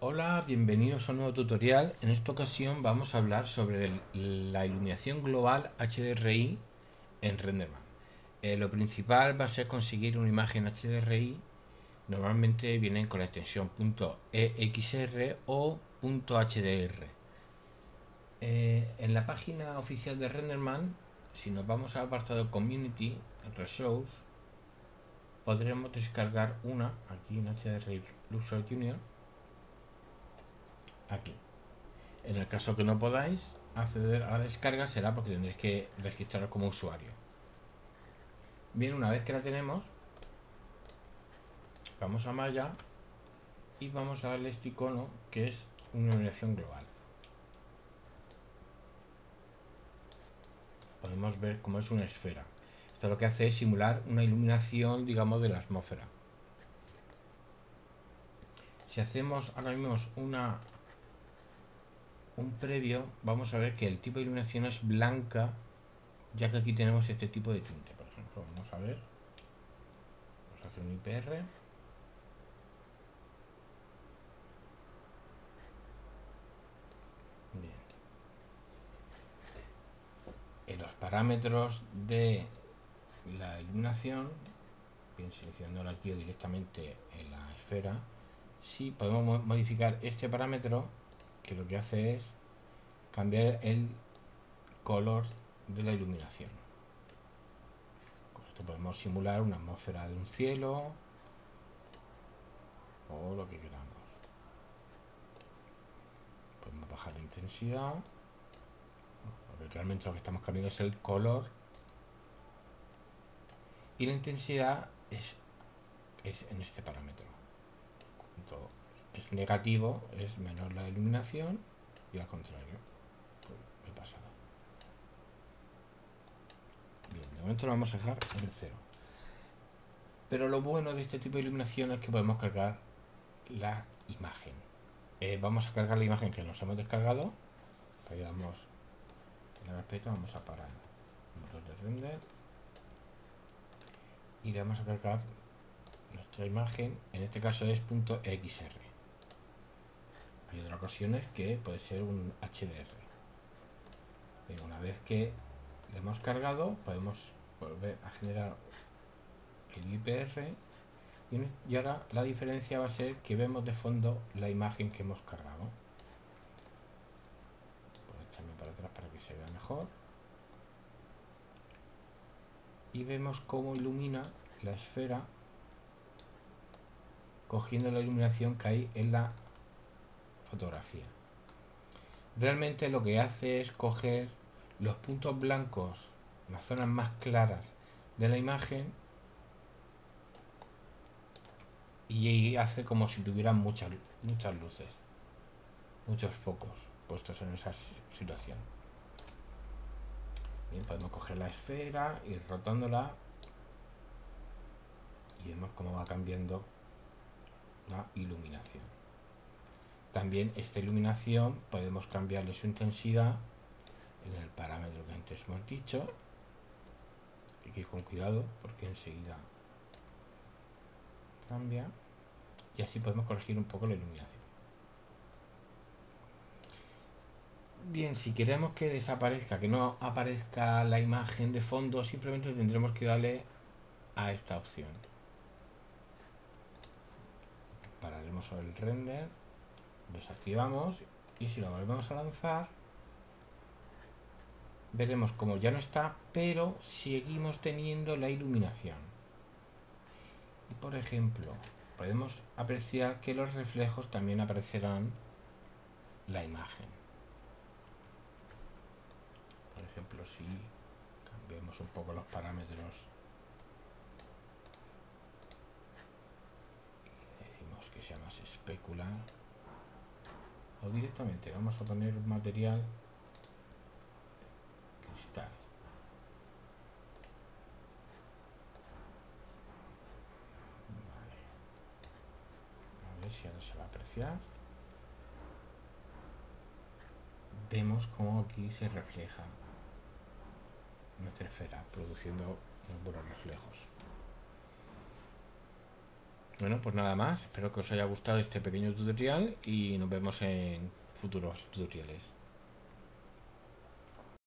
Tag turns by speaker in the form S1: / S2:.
S1: Hola, bienvenidos a un nuevo tutorial. En esta ocasión vamos a hablar sobre la iluminación global HDRI en RenderMan. Lo principal va a ser conseguir una imagen HDRI. Normalmente vienen con la extensión .exr o .hdr. En la página oficial de RenderMan, si nos vamos al apartado Community, Resource, podremos descargar una aquí en HDRI Luxor Junior. Aquí. En el caso que no podáis acceder a la descarga será porque tendréis que registraros como usuario. Bien, una vez que la tenemos, vamos a Maya y vamos a darle este icono que es una iluminación global. Podemos ver cómo es una esfera. Esto lo que hace es simular una iluminación, digamos, de la atmósfera. Si hacemos ahora mismo un previo, vamos a ver que el tipo de iluminación es blanca, ya que aquí tenemos este tipo de tinte. Por ejemplo, vamos a ver, vamos a hacer un IPR. Bien. En los parámetros de la iluminación, bien, seleccionándolo aquí o directamente en la esfera, sí podemos modificar este parámetro, que lo que hace es cambiar el color de la iluminación. Con esto podemos simular una atmósfera de un cielo o lo que queramos. Podemos bajar la intensidad, porque realmente lo que estamos cambiando es el color, y la intensidad es en este parámetro. Cuanto es negativo es menor la iluminación, y al contrario. Pues me he pasado. Bien, de momento lo vamos a dejar en 0. Pero lo bueno de este tipo de iluminación es que podemos cargar la imagen. Vamos a cargar la imagen que nos hemos descargado. Ahí damos en la carpeta, vamos a parar el motor de render y le vamos a cargar nuestra imagen. En este caso es .xr. Hay otras ocasiones que puede ser un HDR. Pero una vez que le hemos cargado, podemos volver a generar el IPR. Y ahora la diferencia va a ser que vemos de fondo la imagen que hemos cargado. Puedo echarme para atrás para que se vea mejor. Y vemos cómo ilumina la esfera cogiendo la iluminación que hay en la fotografía. Realmente lo que hace es coger los puntos blancos, las zonas más claras de la imagen, y hace como si tuvieran muchas luces, muchos focos puestos en esa situación. Bien, podemos coger la esfera, ir rotándola y vemos cómo va cambiando la iluminación. También esta iluminación podemos cambiarle su intensidad en el parámetro que antes hemos dicho. Hay que ir con cuidado porque enseguida cambia, y así podemos corregir un poco la iluminación. Bien, si queremos que desaparezca, que no aparezca la imagen de fondo, simplemente tendremos que darle a esta opción. Pararemos sobre el render, desactivamos, y si lo volvemos a lanzar, veremos como ya no está, pero seguimos teniendo la iluminación. Y por ejemplo, podemos apreciar que los reflejos también aparecerán la imagen. Por ejemplo, si cambiamos un poco los parámetros y decimos que sea más especular, o directamente vamos a poner un material cristal. Vale. A ver si ahora se va a apreciar. Vemos como aquí se refleja nuestra esfera, produciendo unos buenos reflejos. Bueno, pues nada más. Espero que os haya gustado este pequeño tutorial y nos vemos en futuros tutoriales.